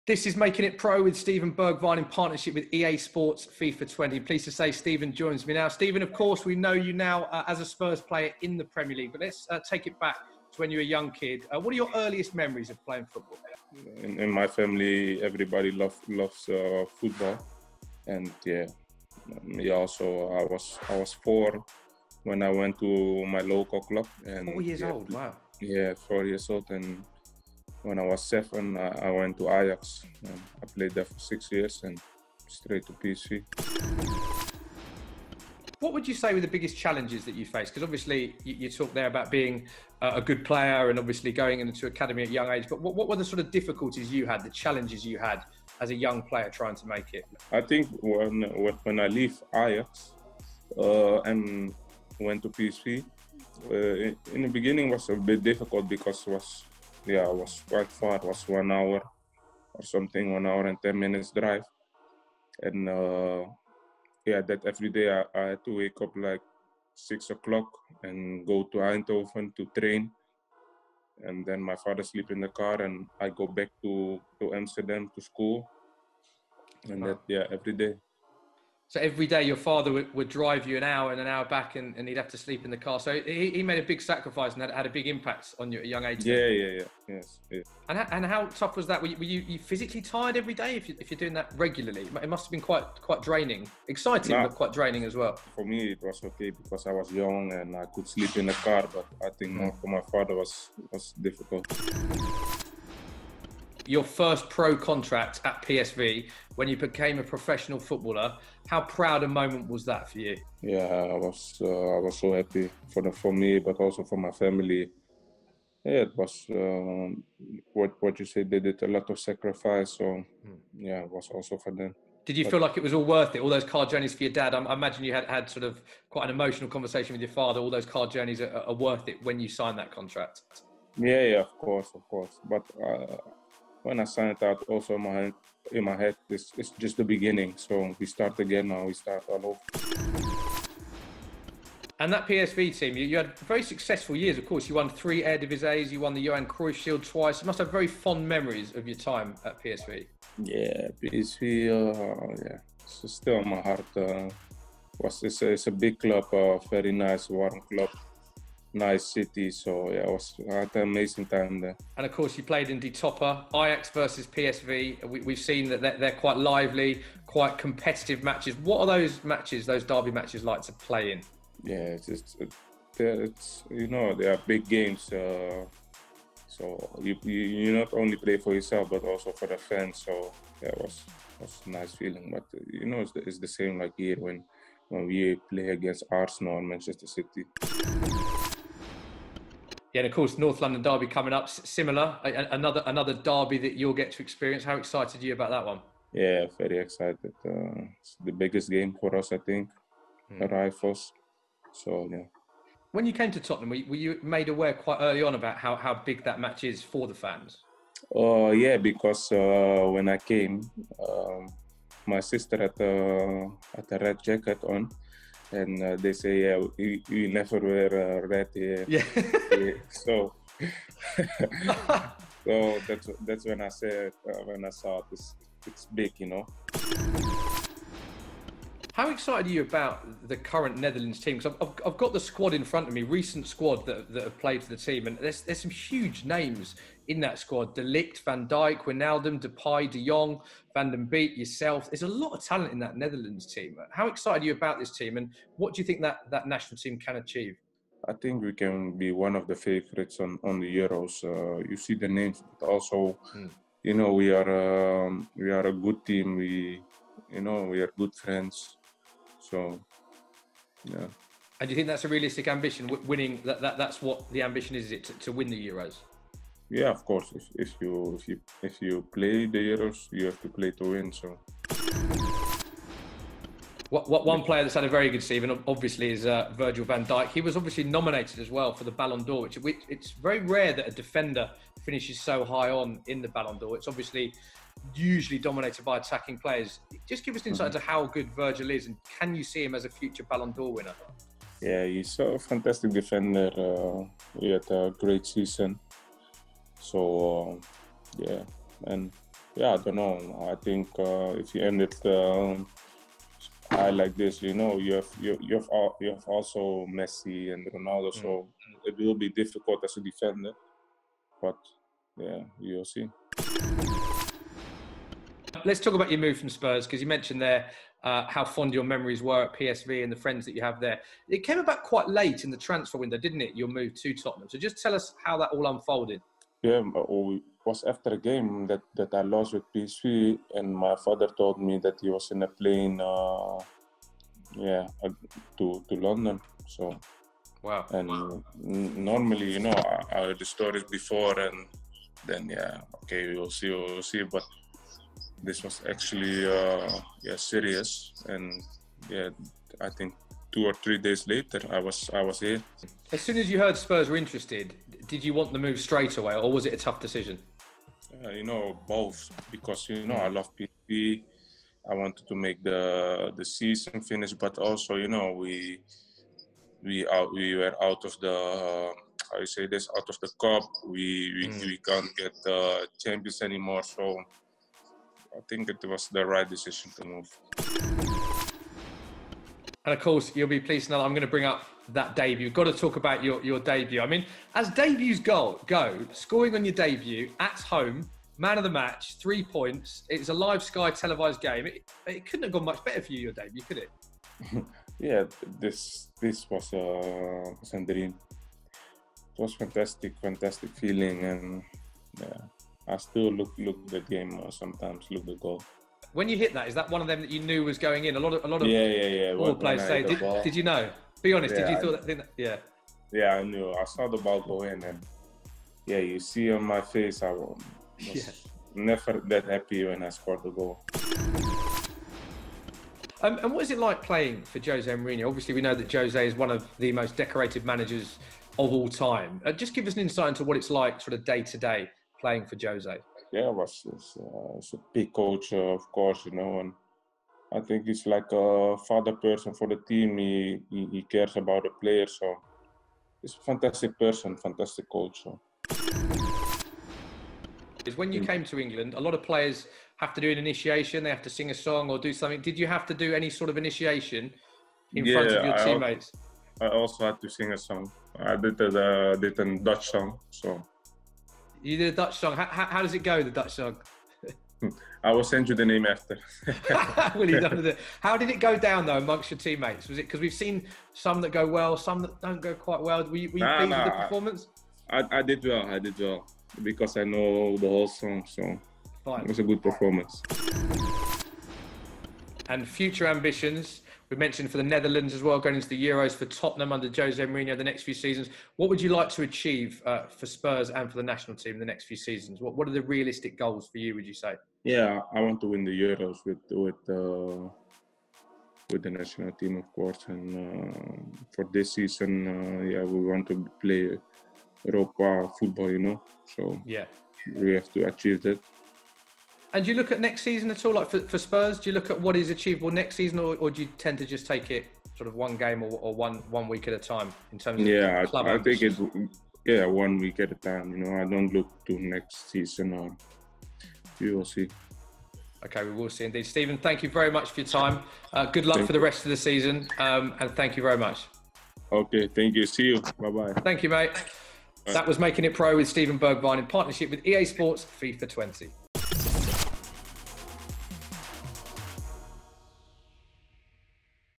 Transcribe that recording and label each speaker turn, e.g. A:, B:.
A: This is Making It Pro with Steven Bergwijn in partnership with EA Sports FIFA 20. Pleased to say Steven joins me now. Steven, of course, we know you now as a Spurs player in the Premier League, but let's take it back to when you were a young kid. What are your earliest memories of playing football?
B: In my family, everybody loves football, and me also. I was 4 when I went to my local club. And
A: 4 years old, wow.
B: Yeah, 4 years old, and when I was 7, I went to Ajax. I played there for 6 years and straight to PSV.
A: What would you say were the biggest challenges that you faced? Because obviously you talked there about being a good player and obviously going into academy at a young age, but what were the sort of difficulties you had, the challenges you had as a young player trying to make it?
B: I think when I leave Ajax and went to PSV, in the beginning was a bit difficult because it was quite far. It was 1 hour or something, 1 hour and 10 minutes drive. And that every day I had to wake up like 6 o'clock and go to Eindhoven to train. And then my father sleep in the car and I go back to Amsterdam to school. And every day.
A: So every day your father would drive you an hour and an hour back and he'd have to sleep in the car. So he made a big sacrifice and had a big impact on you at a young age.
B: Yes.
A: And how tough was that? Were you physically tired every day if you're doing that regularly? It must have been quite draining. Exciting, but quite draining as well.
B: For me, it was okay because I was young and I could sleep in the car. But I think for my father was difficult.
A: Your first pro contract at PSV, when you became a professional footballer, how proud a moment was that for you?
B: Yeah, I was so happy for me, but also for my family. Yeah, it was what you say. They did a lot of sacrifice, so it was also for them.
A: Did you feel like it was all worth it? All those car journeys for your dad? I imagine you had sort of quite an emotional conversation with your father. All those car journeys are worth it when you signed that contract.
B: Yeah, of course. But when I signed it out, also in my head, it's just the beginning. So we start again now. We start all over.
A: And that PSV team, you had very successful years. Of course, you won 3 Eredivisie. You won the Johan Cruyff Shield twice. You must have very fond memories of your time at PSV.
B: Yeah, PSV. It's still in my heart. It's a big club, very nice, warm club. Nice city, so I had an amazing time there. And
A: of course, you played in Die Topper, Ajax versus PSV. We've seen that they're quite lively, quite competitive matches. What are those matches, those derby matches, like to play in?
B: Yeah, it's they are big games. So you not only play for yourself, but also for the fans. So it was a nice feeling. But it's the same like here when we play against Arsenal and Manchester City.
A: Yeah, and of course, North London derby coming up, similar, another derby that you'll get to experience. How excited are you about that one?
B: Yeah, very excited. It's the biggest game for us, I think, rivals. So, yeah.
A: When you came to Tottenham, were you made aware quite early on about how big that match is for the fans?
B: Yeah, because when I came, my sister had a red jacket on. And they say, you never wear red here.
A: Yeah.
B: So that's when I said, when I saw it, it's big,
A: How excited are you about the current Netherlands team? Because I've got the squad in front of me, recent squad that have played for the team, and there's some huge names in that squad. De Ligt, Van Dijk, Wijnaldum, Depay, De Jong, Van den Beek, yourself. There's a lot of talent in that Netherlands team. How excited are you about this team, and what do you think that national team can achieve?
B: I think we can be one of the favorites on the Euros. You see the names, but also, we are a good team. We are good friends. So, yeah.
A: And do you think that's a realistic ambition, winning? That's what the ambition is it to win the Euros?
B: Yeah, of course. If you play the Euros, you have to play to win. So.
A: One player that's had a very good season, obviously, is Virgil van Dijk. He was obviously nominated as well for the Ballon d'Or, which it's very rare that a defender finishes so high on in the Ballon d'Or. It's obviously usually dominated by attacking players. Just give us insight into how good Virgil is, and can you see him as a future Ballon d'Or winner?
B: Yeah, he's a fantastic defender. He had a great season. So, and Yeah, I don't know. I think if you end it high like this, you know, you have also Messi and Ronaldo, so it will be difficult as a defender. But yeah, you'll see.
A: Let's talk about your move from Spurs, because you mentioned there how fond your memories were at PSV and the friends that you have there. It came about quite late in the transfer window, didn't it? Your move to Tottenham. So just tell us how that all unfolded.
B: Yeah, it was after a game that I lost with PSV, and my father told me that he was in a plane, to London. So,
A: wow.
B: And normally, you know, I heard the stories before, and then okay, we'll see. But this was actually serious, and I think 2 or 3 days later, I was here.
A: As soon as you heard Spurs were interested, did you want the move straight away, or was it a tough decision?
B: You know, both, because you know I love PSV. I wanted to make the season finish, but also, you know, we were out of the how you say this, out of the cup. We can't get champions anymore, so I think it was the right decision to move.
A: And of course, you'll be pleased to know I'm going to bring up that debut. Got to talk about your debut. I mean, as debuts go, scoring on your debut at home, man of the match, 3 points. It's a live Sky televised game. It couldn't have gone much better for you, your debut, could it?
B: Yeah, this was a dream. It was fantastic feeling, and I still look the game sometimes, look the goal.
A: When you hit that, is that one of them that you knew was going in? A lot of ball players say. Did you know? Be honest. Did you thought that? Yeah.
B: Yeah, I knew. I saw the ball go in, and you see on my face, I was never that happy when I scored the goal.
A: And what is it like playing for Jose Mourinho? Obviously, we know that Jose is one of the most decorated managers of all time. Just give us an insight into what it's like, sort of day to day, playing for Jose.
B: Yeah, it's a big coach, of course, you know, and I think he's like a father person for the team. He cares about the players, so he's a fantastic person, fantastic coach. So.
A: Is when you came to England, a lot of players have to do an initiation. They have to sing a song or do something. Did you have to do any sort of initiation in front of your teammates?
B: I also had to sing a song. I did a Dutch song, so.
A: You did a Dutch song. How does it go, the Dutch song?
B: I will send you the name after.
A: Well, you done it. How did it go down, though, amongst your teammates? Was it because we've seen some that go well, some that don't go quite well? Were you pleased with the performance?
B: I did well, because I know the whole song, so it was a good performance.
A: And future ambitions, we mentioned for the Netherlands as well, going into the Euros for Tottenham under Jose Mourinho the next few seasons. What would you like to achieve for Spurs and for the national team the next few seasons? What are the realistic goals for you, would you say?
B: Yeah, I want to win the Euros with the national team, of course. And for this season, we want to play Europa football, you know. So we have to achieve that.
A: And do you look at next season at all? Like for Spurs, do you look at what is achievable next season, or do you tend to just take it sort of one game or one week at a time in terms of club
B: I
A: ambitions?
B: take it 1 week at a time. You know, I don't look to next season, or you will see.
A: Okay, we will see indeed. Steven, thank you very much for your time. Good luck for the rest of the season, and thank you very much.
B: Okay, thank you. See you. Bye-bye.
A: Thank you, mate. That was Making It Pro with Steven Bergwijn in partnership with EA Sports FIFA 20.